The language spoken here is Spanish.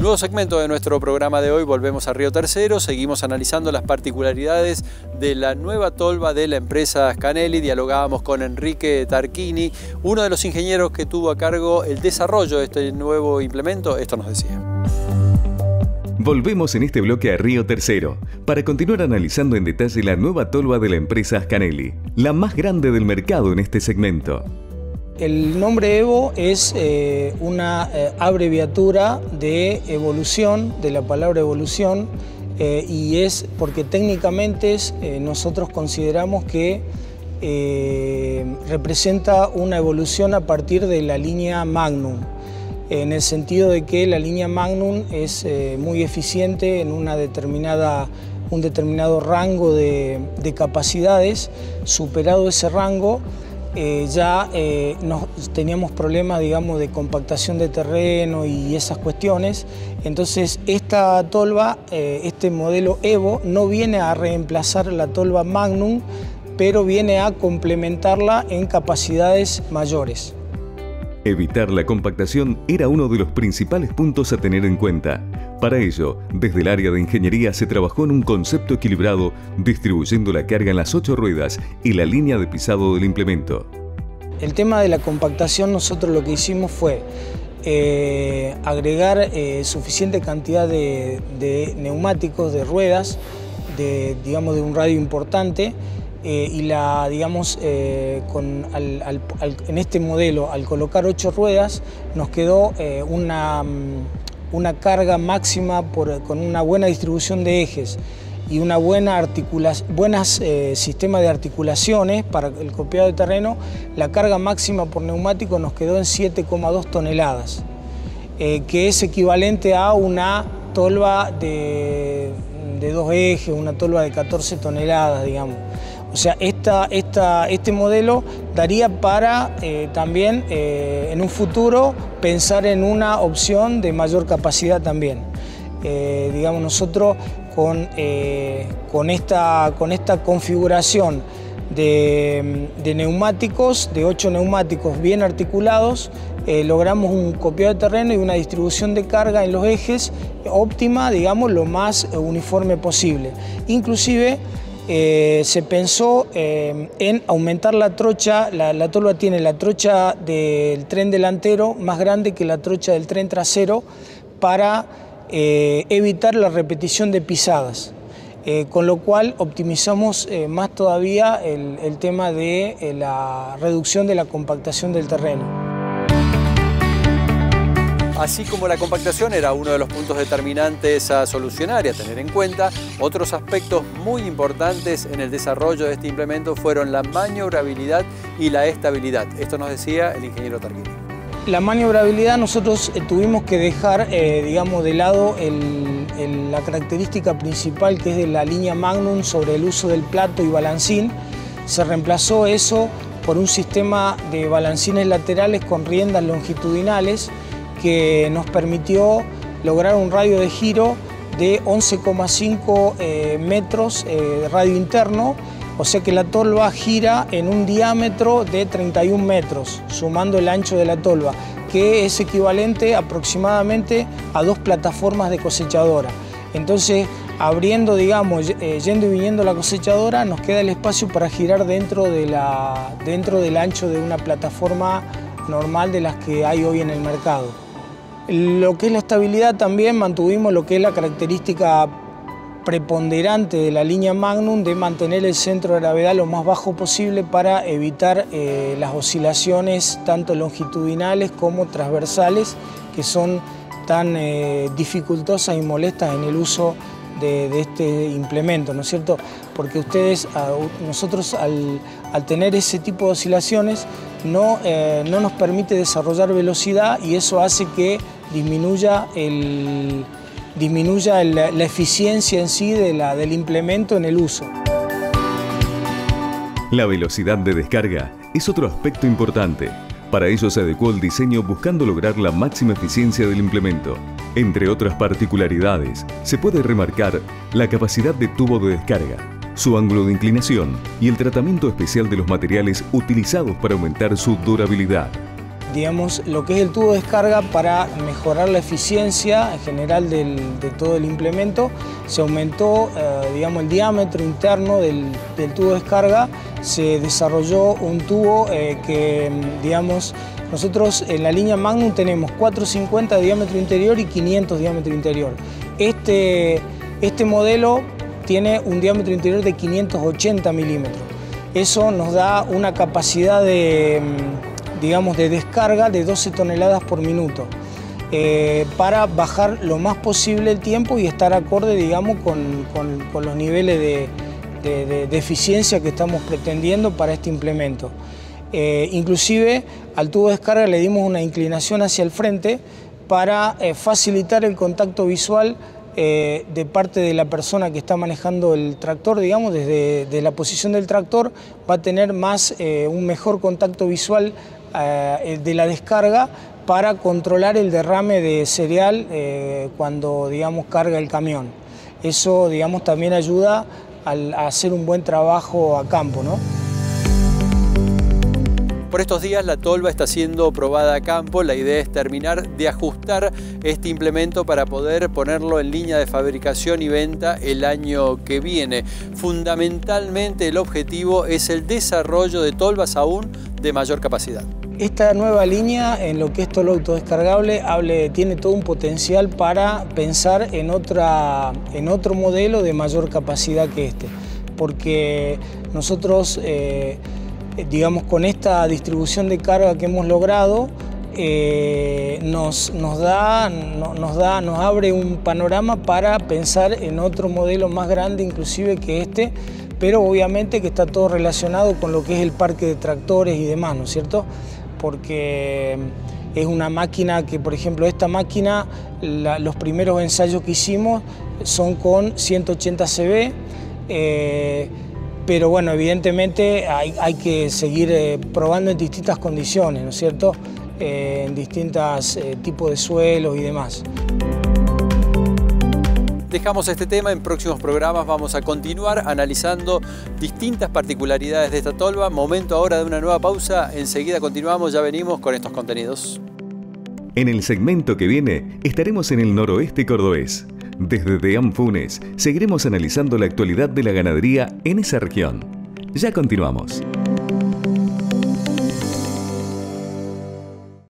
Nuevo segmento de nuestro programa de hoy, volvemos a Río Tercero, seguimos analizando las particularidades de la nueva tolva de la empresa Scanelli. Dialogábamos con Enrique Tarquini, uno de los ingenieros que tuvo a cargo el desarrollo de este nuevo implemento. Esto nos decía. Volvemos en este bloque a Río Tercero para continuar analizando en detalle la nueva tolva de la empresa Scanelli, la más grande del mercado en este segmento. El nombre Evo es una abreviatura de evolución, de la palabra evolución, y es porque técnicamente nosotros consideramos que representa una evolución a partir de la línea Magnum, en el sentido de que la línea Magnum es muy eficiente en un determinado rango de capacidades. Superado ese rango, teníamos problemas, digamos, de compactación de terreno y esas cuestiones. Entonces esta tolva, este modelo Evo, no viene a reemplazar la tolva Magnum, pero viene a complementarla en capacidades mayores. Evitar la compactación era uno de los principales puntos a tener en cuenta. Para ello, desde el área de ingeniería se trabajó en un concepto equilibrado, distribuyendo la carga en las 8 ruedas y la línea de pisado del implemento. El tema de la compactación, nosotros lo que hicimos fue agregar suficiente cantidad de neumáticos, de ruedas, digamos de un radio importante, y en este modelo, al colocar 8 ruedas, nos quedó una carga máxima con una buena distribución de ejes y una buenos sistemas de articulaciones para el copiado de terreno. La carga máxima por neumático nos quedó en 7,2 toneladas, que es equivalente a una tolva de 2 ejes, una tolva de 14 toneladas, digamos. O sea, este modelo daría para también en un futuro pensar en una opción de mayor capacidad también. Digamos, nosotros con esta configuración de neumáticos, de 8 neumáticos bien articulados, logramos un copiado de terreno y una distribución de carga en los ejes óptima, digamos, lo más uniforme posible. Inclusive, se pensó en aumentar la trocha. La tolva tiene la trocha del tren delantero más grande que la trocha del tren trasero para evitar la repetición de pisadas, con lo cual optimizamos más todavía el tema de la reducción de la compactación del terreno. Así como la compactación era uno de los puntos determinantes a solucionar y a tener en cuenta, otros aspectos muy importantes en el desarrollo de este implemento fueron la maniobrabilidad y la estabilidad. Esto nos decía el ingeniero Tarquini. La maniobrabilidad, nosotros tuvimos que dejar, digamos, de lado la característica principal, que es de la línea Magnum, sobre el uso del plato y balancín. Se reemplazó eso por un sistema de balancines laterales con riendas longitudinales, que nos permitió lograr un radio de giro de 11,5 metros de radio interno, o sea que la tolva gira en un diámetro de 31 metros, sumando el ancho de la tolva, que es equivalente aproximadamente a 2 plataformas de cosechadora. Entonces, abriendo, digamos, yendo y viniendo la cosechadora, nos queda el espacio para girar dentro del ancho de una plataforma normal de las que hay hoy en el mercado. Lo que es la estabilidad, también mantuvimos lo que es la característica preponderante de la línea Magnum, de mantener el centro de gravedad lo más bajo posible para evitar las oscilaciones tanto longitudinales como transversales, que son tan dificultosas y molestas en el uso de este implemento, ¿no es cierto? Porque nosotros al tener ese tipo de oscilaciones no nos permite desarrollar velocidad, y eso hace que disminuya la eficiencia en sí del implemento en el uso. La velocidad de descarga es otro aspecto importante. Para ello se adecuó el diseño buscando lograr la máxima eficiencia del implemento. Entre otras particularidades, se puede remarcar la capacidad de tubo de descarga, su ángulo de inclinación y el tratamiento especial de los materiales utilizados para aumentar su durabilidad. digamos, lo que es el tubo de descarga para mejorar la eficiencia en general de todo el implemento. Se aumentó, digamos, el diámetro interno del tubo de descarga, se desarrolló un tubo que, digamos, nosotros en la línea Magnum tenemos 450 de diámetro interior y 500 de diámetro interior. Este modelo tiene un diámetro interior de 580 milímetros. Eso nos da una capacidad de, digamos, de descarga de 12 toneladas por minuto para bajar lo más posible el tiempo y estar acorde, digamos, con los niveles de eficiencia que estamos pretendiendo para este implemento. Inclusive al tubo de descarga le dimos una inclinación hacia el frente para facilitar el contacto visual de parte de la persona que está manejando el tractor, digamos, desde la posición del tractor va a tener un mejor contacto visual de la descarga para controlar el derrame de cereal cuando, digamos, carga el camión. Eso, digamos, también ayuda a hacer un buen trabajo a campo, ¿no? Por estos días la tolva está siendo probada a campo. La idea es terminar de ajustar este implemento para poder ponerlo en línea de fabricación y venta el año que viene. Fundamentalmente el objetivo es el desarrollo de tolvas aún de mayor capacidad. Esta nueva línea en lo que es tolva autodescargable tiene todo un potencial para pensar en otro modelo de mayor capacidad que este, porque nosotros digamos, con esta distribución de carga que hemos logrado, nos abre un panorama para pensar en otro modelo más grande inclusive que este, pero obviamente que está todo relacionado con lo que es el parque de tractores y demás, ¿no es cierto? Porque es una máquina que, por ejemplo, esta máquina, los primeros ensayos que hicimos son con 180 cb, pero bueno, evidentemente hay que seguir probando en distintas condiciones, ¿no es cierto? En distintos tipos de suelos y demás. Dejamos este tema, en próximos programas vamos a continuar analizando distintas particularidades de esta tolva. Momento ahora de una nueva pausa, enseguida continuamos, ya venimos con estos contenidos. En el segmento que viene estaremos en el noroeste cordobés. Desde Deán Funes seguiremos analizando la actualidad de la ganadería en esa región. Ya continuamos.